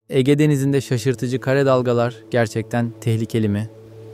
Ege Denizi'nde şaşırtıcı kare dalgalar gerçekten tehlikeli mi?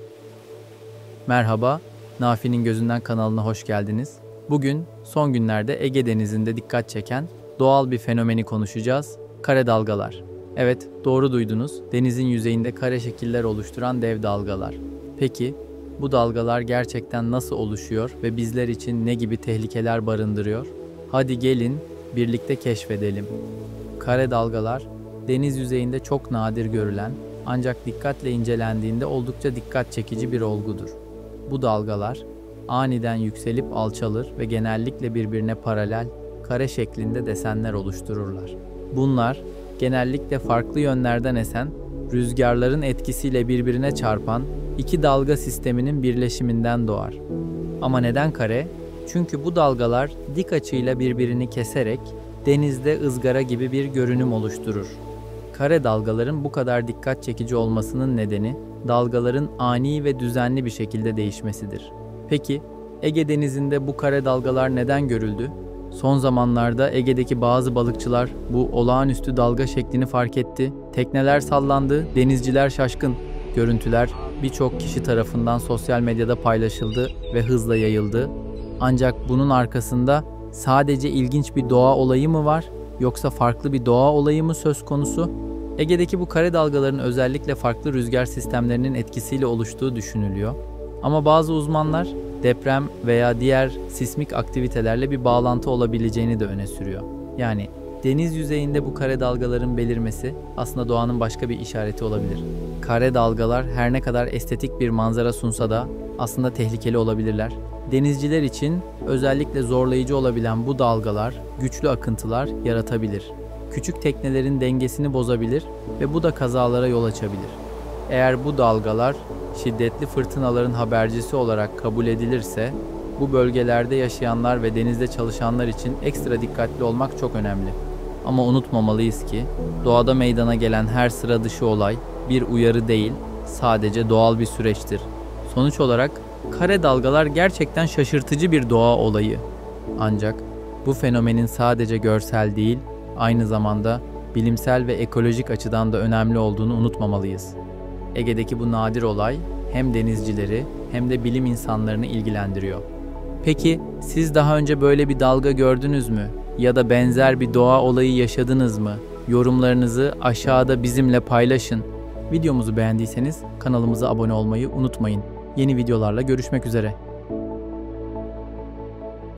Merhaba, Nafi'nin Gözünden kanalına hoş geldiniz. Bugün son günlerde Ege Denizi'nde dikkat çeken doğal bir fenomeni konuşacağız. Kare dalgalar. Evet, doğru duydunuz. Denizin yüzeyinde kare şekiller oluşturan dev dalgalar. Peki, bu dalgalar gerçekten nasıl oluşuyor ve bizler için ne gibi tehlikeler barındırıyor? Hadi gelin birlikte keşfedelim. Kare dalgalar, deniz yüzeyinde çok nadir görülen ancak dikkatle incelendiğinde oldukça dikkat çekici bir olgudur. Bu dalgalar aniden yükselip alçalır ve genellikle birbirine paralel, kare şeklinde desenler oluştururlar. Bunlar genellikle farklı yönlerden esen, rüzgarların etkisiyle birbirine çarpan iki dalga sisteminin birleşiminden doğar. Ama neden kare? Çünkü bu dalgalar dik açıyla birbirini keserek denizde ızgara gibi bir görünüm oluşturur. Kare dalgaların bu kadar dikkat çekici olmasının nedeni dalgaların ani ve düzenli bir şekilde değişmesidir. Peki Ege Denizi'nde bu kare dalgalar neden görüldü? Son zamanlarda Ege'deki bazı balıkçılar bu olağanüstü dalga şeklini fark etti. Tekneler sallandı, denizciler şaşkın. Görüntüler birçok kişi tarafından sosyal medyada paylaşıldı ve hızla yayıldı. Ancak bunun arkasında sadece ilginç bir doğa olayı mı var, yoksa farklı bir doğa olayı mı söz konusu? Ege'deki bu kare dalgaların özellikle farklı rüzgar sistemlerinin etkisiyle oluştuğu düşünülüyor. Ama bazı uzmanlar deprem veya diğer sismik aktivitelerle bir bağlantı olabileceğini de öne sürüyor. Yani deniz yüzeyinde bu kare dalgaların belirmesi aslında doğanın başka bir işareti olabilir. Kare dalgalar her ne kadar estetik bir manzara sunsa da aslında tehlikeli olabilirler. Denizciler için özellikle zorlayıcı olabilen bu dalgalar güçlü akıntılar yaratabilir. Küçük teknelerin dengesini bozabilir ve bu da kazalara yol açabilir. Eğer bu dalgalar şiddetli fırtınaların habercisi olarak kabul edilirse, bu bölgelerde yaşayanlar ve denizde çalışanlar için ekstra dikkatli olmak çok önemli. Ama unutmamalıyız ki doğada meydana gelen her sıra dışı olay bir uyarı değil, sadece doğal bir süreçtir. Sonuç olarak kare dalgalar gerçekten şaşırtıcı bir doğa olayı. Ancak bu fenomenin sadece görsel değil, aynı zamanda bilimsel ve ekolojik açıdan da önemli olduğunu unutmamalıyız. Ege'deki bu nadir olay hem denizcileri hem de bilim insanlarını ilgilendiriyor. Peki siz daha önce böyle bir dalga gördünüz mü? Ya da benzer bir doğa olayı yaşadınız mı? Yorumlarınızı aşağıda bizimle paylaşın. Videomuzu beğendiyseniz kanalımıza abone olmayı unutmayın. Yeni videolarla görüşmek üzere.